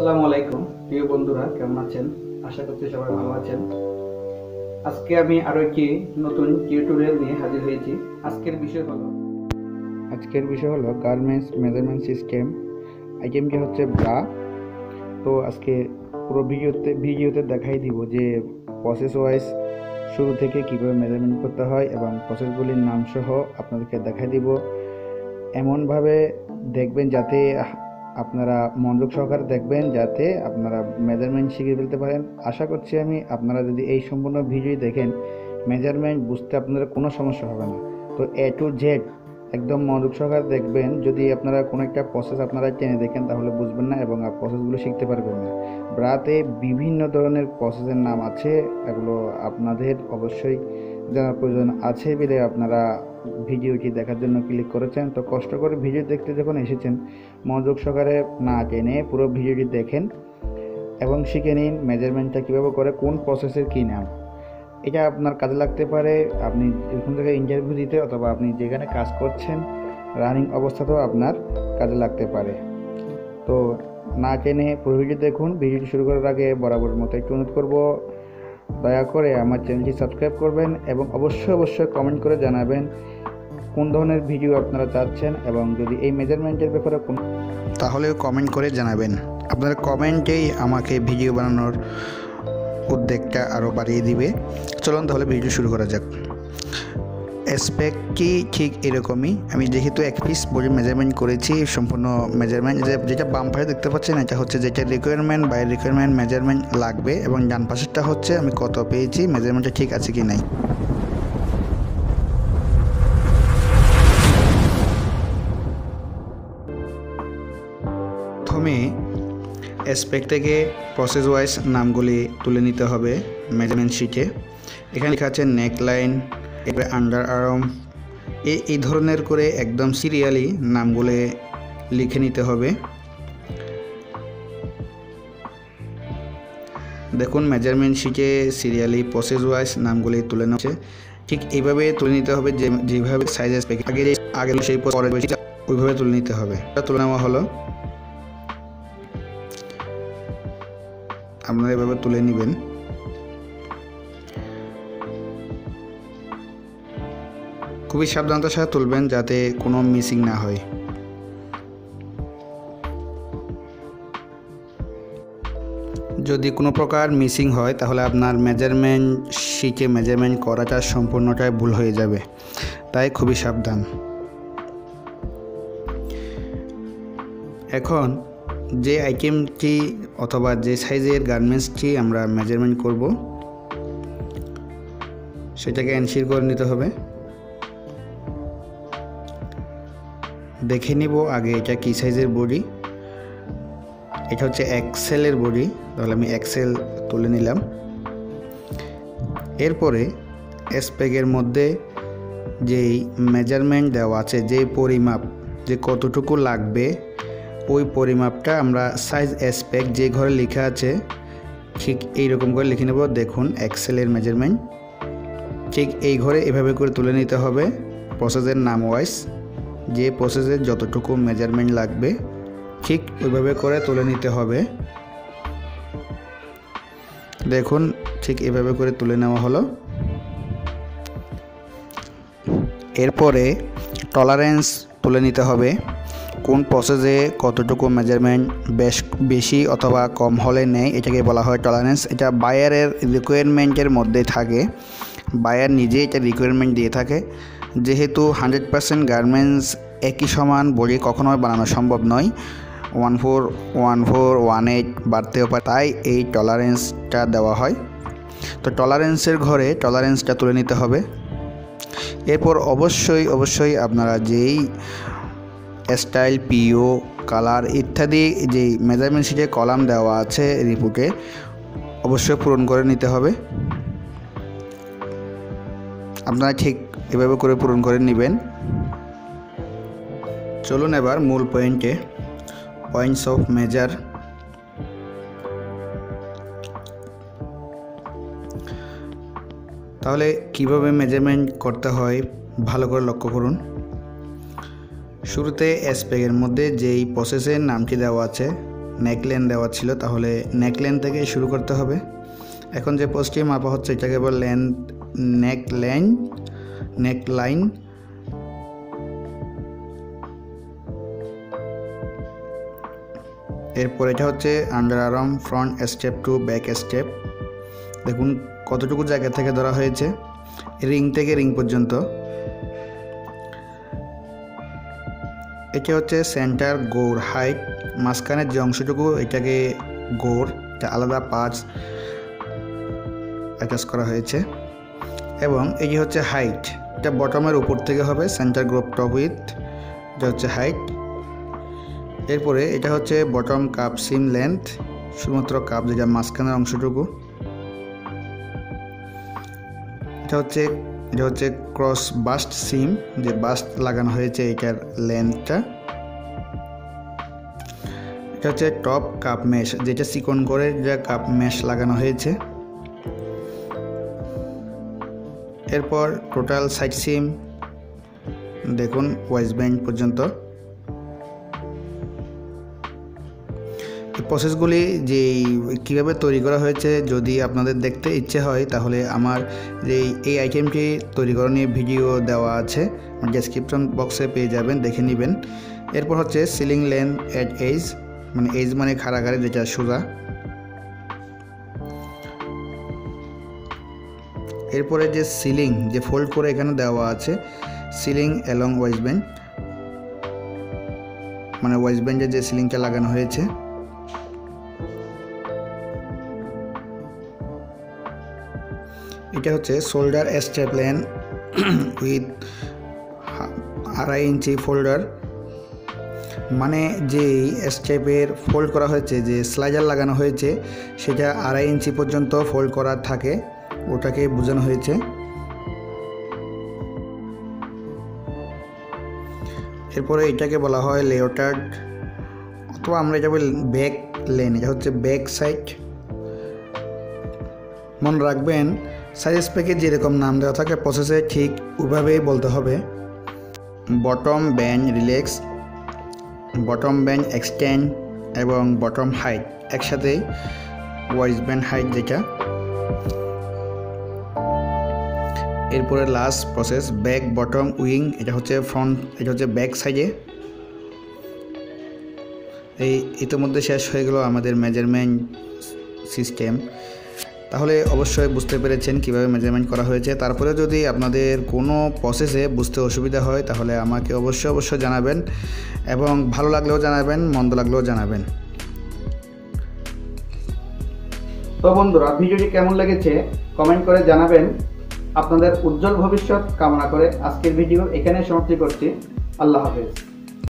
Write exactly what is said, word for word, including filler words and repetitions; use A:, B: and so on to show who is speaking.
A: আসসালামু আলাইকুম প্রিয় বন্ধুরা, কেমন আছেন? আশা করছি সবাই ভালো আছেন। আজকে আমি আরো একটি নতুন টিউটোরিয়াল নিয়ে হাজির হয়েছি। আজকের বিষয় হলো আজকের বিষয় হলো গার্মেন্টস মেজারমেন্ট সিস্টেম। আইটেমটি হচ্ছে ব্রা। তো আজকে পুরো ভিডিওতে ভিডিওতে দেখাই দিব যে প্রসেস ওয়াইজ শুরু থেকে কীভাবে মেজারমেন্ট করতে হয় এবং প্রসেসগুলির নাম সহ আপনাদেরকে দেখাই দিব। এমনভাবে দেখবেন যাতে আপনারা মনোযোগ সহকারে দেখবেন, যাতে আপনারা মেজারমেন্ট শিখে ফেলতে পারেন। আশা করছি আমি আপনারা যদি এই সম্পূর্ণ ভিডিও দেখেন, মেজারমেন্ট বুঝতে আপনাদের কোনো সমস্যা হবে না। তো এ টু জেড একদম মনোযোগ সহকারে দেখবেন। যদি আপনারা কোনো একটা প্রসেস আপনারা টেনে দেখেন তাহলে বুঝবেন না এবং প্রসেসগুলো শিখতে পারবেন না। ব্রাতে বিভিন্ন ধরনের প্রসেসের নাম আছে, এগুলো আপনাদের অবশ্যই জানার প্রয়োজন আছে বলে আপনারা ভিডিওটি দেখার জন্য ক্লিক করেছেন। তো কষ্ট করে ভিডিও দেখতে যখন এসেছেন, মনোযোগ সহকারে না টেনে পুরো ভিডিওটি দেখেন এবং শিখে নিন মেজারমেন্টটা কীভাবে করে, কোন প্রসেসের কী নাম। এটা আপনার কাজে লাগতে পারে আপনি এখান থেকে ইন্টারভিউ দিতে, অথবা আপনি যেখানে কাজ করছেন রানিং অবস্থাতেও আপনার কাজে লাগতে পারে। তো না টেনে পুরো ভিডিও দেখুন। ভিডিওটি শুরু করার আগে বরাবর মতো একটু অনুরোধ করব, দয়া করে আমার চ্যানেলটি সাবস্ক্রাইব করবেন এবং অবশ্যই অবশ্যই কমেন্ট করে জানাবেন কোন ধরনের ভিডিও আপনারা চাচ্ছেন, এবং যদি এই মেজারমেন্টের ব্যাপারে কোন তাহলেও কমেন্ট করে জানাবেন। আপনার কমেন্টেই আমাকে ভিডিও বানানোর উদ্যোগটা আরও বাড়িয়ে দিবে। চলুন তাহলে ভিডিও শুরু করা যাক। অ্যাসপেক্টটি ঠিক এরকমই। আমি যেহেতু এক পিস বডি মেজারমেন্ট করেছি, সম্পূর্ণ মেজারমেন্ট যেটা বাম পাশে দেখতে পাচ্ছেন এটা হচ্ছে যেটা রিকোয়ারমেন্ট বাই রিকোয়ারমেন্ট মেজারমেন্ট লাগবে, এবং ডান পাশেরটা হচ্ছে আমি কত পেয়েছি, মেজারমেন্টটা ঠিক আছে কি নাই। প্রথমে অ্যাসপেক্ট থেকে প্রসেস ওয়াইজ নামগুলি তুলে নিতে হবে মেজারমেন্ট শিটে। এখানে লেখা আছে নেক লাইন, এরপরে আন্ডার আর্ম, এই এই ধরনের করে একদম সিরিয়ালি নামগুলো লিখে নিতে হবে। দেখুন মেজারমেন্ট শিটে সিরিয়ালি প্রসেস ওয়াইজ নামগুলি তুলে নেওয়া হচ্ছে। ঠিক এইভাবে তুলে নিতে হবে, যে যেভাবে সাইজ অ্যাসপেক্ট আগে আগে সেই পরে ওইভাবে তুলে নিতে হবে। তুলে নেওয়া হলো, আপনারা এভাবে তুলে নেবেন। খুবই সাবধানতার সাথে তুলবেন যাতে কোনো মিসিং না হয়। যদি কোনো প্রকার মিসিং হয় তাহলে আপনার মেজারমেন্ট শিটে মেজারমেন্ট করাটা সম্পূর্ণটাই ভুল হয়ে যাবে, তাই খুবই সাবধান। এখন যে আইটেমটি অথবা যে সাইজের গার্মেন্টসটি আমরা মেজারমেন্ট করব সেটাকে এনশিওর করে নিতে হবে। দেখে নিব আগে এটা কি সাইজের বডি। এটা হচ্ছে এক্সেলের বডি, তাহলে আমি এক্সেল তুলে নিলাম। এরপরে অ্যাসপেক্টের মধ্যে যেই মেজারমেন্ট দেওয়া আছে, যে পরিমাপ যে কতটুকু লাগবে, ওই পরিমাপটা আমরা সাইজ অ্যাসপেক্ট যে ঘরে লেখা আছে ঠিক এইরকম করে লিখে নেব। দেখুন এক্সেলের মেজারমেন্ট ঠিক এই ঘরে এভাবে করে তুলে নিতে হবে প্রসেসের নাম ওয়াইজ, যে প্রসেসের যতটুকু মেজারমেন্ট লাগবে ঠিক ওইভাবে করে তুলে নিতে হবে। দেখুন ঠিক এভাবে করে তুলে নেওয়া হলো। এরপরে টলারেন্স তুলে নিতে হবে, কোন প্রসেসে কতটুকু মেজারমেন্ট বেশ বেশি অথবা কম হলে নেই, এটাকে বলা হয় টলারেন্স। এটা বায়ারের রিকোয়ারমেন্টের মধ্যে থাকে, বায়ার নিজে এটা রিকোয়ারমেন্ট দিয়ে থাকে। যেহেতু হান্ড্রেড পার্সেন্ট গার্মেন্টস একই সমান বডি কখনোই বানানো সম্ভব নয়, one four one four one eight বাড়তেও পারে, তাই এই টলারেন্সটা দেওয়া হয়। তো টলারেন্সের ঘরে টলারেন্সটা তুলে নিতে হবে। এরপর অবশ্যই অবশ্যই আপনারা যেই স্টাইল, পিও, কালার ইত্যাদি যেই মেজারমেন্ট শিটে কলাম দেওয়া আছে রিপোর্টে অবশ্যই পূরণ করে নিতে হবে। আপনারা ঠিক এভাবে করে পূরণ করে নেবেন। চলুন এবার মূল পয়েন্টে, পয়েন্টস অফ মেজার। তাহলে কিভাবে মেজারমেন্ট করতে হয় ভালো করে লক্ষ্য করুন। শুরুতে অ্যাসপেক্টের মধ্যে যেই প্রসেসের নামটি দেওয়া আছে নেকলেন দেওয়া ছিল, তাহলে নেকলেন থেকে শুরু করতে হবে। এখন যে পোস্টটি মাপা হচ্ছে এটাকে বলে লেন্থ নেকলাইন নেকলাইন এরপর এটা হচ্ছে under arm front step to back step. দেখুন কতটুকু জায়গা থেকে ধরা হয়েছে, রিং থেকে রিং পর্যন্ত। এটা হচ্ছে সেন্টার গোর হাইট, মাঝখানের যে অংশটুকু এটাকে গোর, এটা আলাদা পাঁচ অ্যাটাচ করা হয়েছে। এবং এই যে হচ্ছে হাইট, এটা বটমের উপর থেকে হবে, সেন্টার গ্রোপ টপ উইথ, এটা হচ্ছে হাইট। এরপরে এটা হচ্ছে বটম কাপ সিম লেন্থ, শুধুমাত্র কাপ যেটা মাঝখানের অংশটুকু। এটা হচ্ছে এটা হচ্ছে ক্রস বাস্ট সিম, যে বাস্ট লাগানো হয়েছে এটার লেন্থটা। এটা হচ্ছে টপ কাপ মেশ, যেটা চিকন করে যা কাপ মেশ লাগানো হয়েছে। এরপর টোটাল সাইড সিম দেখুন ওয়েস্ট ব্যান্ড পর্যন্ত। এই প্রসেসগুলি যে কীভাবে তৈরি করা হয়েছে যদি আপনাদের দেখতে ইচ্ছে হয় তাহলে আমার যে এই আইটেমটি তৈরি করা নিয়ে ভিডিও দেওয়া আছে, ডেসক্রিপশন বক্সে পেয়ে যাবেন, দেখে নেবেন। এরপর হচ্ছে সিলিং লেন্থ অ্যাট এজ, মানে এজ মানে খাড়াখাড়ি যেটা সোজা। এরপরে যে সিলিং যে ফোল্ড করে এখানে দেওয়া আছে, সিলিং অ্যালং ওয়েস্ট ব্যান্ড, মানে ওয়েস্ট ব্যান্ডে যে সিলিংটা লাগানো হয়েছে। এটা হচ্ছে শোল্ডার স্ট্র্যাপ লেন উইথ আড়াই ইঞ্চি ফোল্ডার, মানে যে স্ট্র্যাপের ফোল্ড করা হয়েছে, যে স্লাইডার লাগানো হয়েছে সেটা আড়াই ইঞ্চি পর্যন্ত ফোল্ড করা থাকে, ওটাকে বোঝানো হয়েছে। এরপরে এটাকে বলা হয় লেওটার্ড, অথবা আমরা এটা বলি ব্যাক লেন। এটা হচ্ছে ব্যাক সাইড। মনে রাখবেন সাইজ স্পেকে যেরকম নাম দেওয়া থাকে প্রসেসে ঠিক ওইভাবেই বলতে হবে। Bottom band relax, bottom band extend এবং বটম হাইট একসাথেই ওয়েস্ট ব্যান্ড হাইট যেটা। এরপরে last process back bottom wing, এটা হচ্ছে ফ্রন্ট, এটা হচ্ছে ব্যাক সাইডে। এই ইতিমধ্যে শেষ হয়ে গেল আমাদের মেজারমেন্ট সিস্টেম। তাহলে অবশ্যই বুঝতে পেরেছেন কিভাবে মেজারমেন্ট করা হয়েছে। তারপরে যদি আপনাদের কোনো প্রসেসে বুঝতে অসুবিধা হয় তাহলে আমাকে অবশ্যই অবশ্যই জানাবেন, এবং ভালো লাগলেও জানাবেন, মন্দ লাগলেও জানাবেন।
B: তো বন্ধুরা, ভিডিওটি কেমন লেগেছে কমেন্ট করে জানাবেন। আপনাদের উজ্জ্বল ভবিষ্যৎ কামনা করে আজকের ভিডিও এখানে সমাপ্তি করছি। আল্লাহ হাফেজ।